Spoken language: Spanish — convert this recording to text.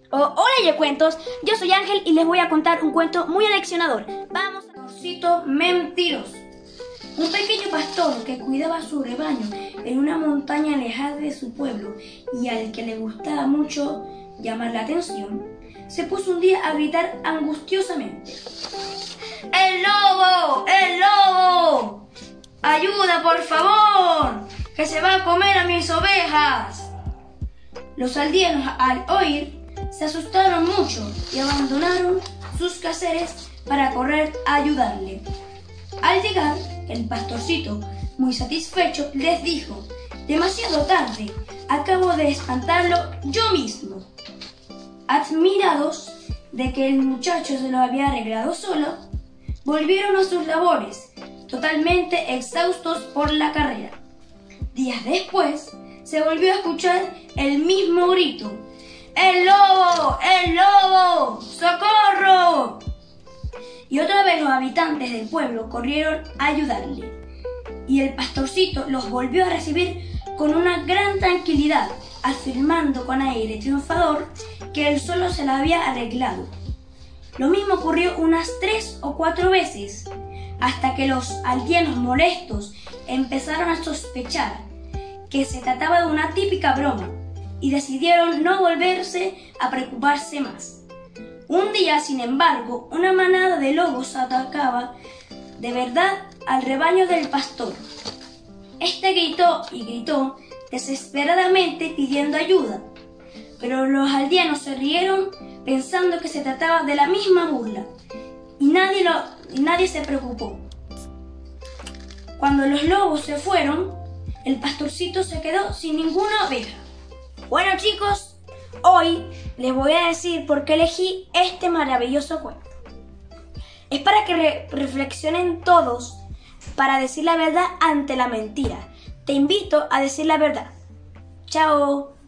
Hola Yecuentos, yo soy Ángel y les voy a contar un cuento muy aleccionador. Vamos a Pastorcito Mentiroso. Un pequeño pastor que cuidaba su rebaño en una montaña alejada de su pueblo y al que le gustaba mucho llamar la atención, se puso un día a gritar angustiosamente: ¡El lobo! ¡El lobo! ¡Ayuda, por favor! ¡Que se va a comer a mis ovejas! Los aldeanos, al oír, se asustaron mucho y abandonaron sus quehaceres para correr a ayudarle. Al llegar, el pastorcito, muy satisfecho, les dijo: «Demasiado tarde, acabo de espantarlo yo mismo». Admirados de que el muchacho se lo había arreglado solo, volvieron a sus labores, totalmente exhaustos por la carrera. Días después, se volvió a escuchar el mismo grito: ¡El lobo! ¡El lobo! ¡Socorro! Y otra vez los habitantes del pueblo corrieron a ayudarle. Y el pastorcito los volvió a recibir con una gran tranquilidad, afirmando con aire triunfador que él solo se la había arreglado. Lo mismo ocurrió unas 3 o 4 veces, hasta que los aldeanos molestos empezaron a sospechar que se trataba de una típica broma y decidieron no volverse a preocuparse más. Un día, sin embargo, una manada de lobos atacaba de verdad al rebaño del pastor. Este gritó y gritó desesperadamente pidiendo ayuda, pero los aldeanos se rieron pensando que se trataba de la misma burla y nadie se preocupó. Cuando los lobos se fueron, el pastorcito se quedó sin ninguna oveja. Bueno chicos, hoy les voy a decir por qué elegí este maravilloso cuento. Es para que reflexionen todos para decir la verdad ante la mentira. Te invito a decir la verdad. Chao.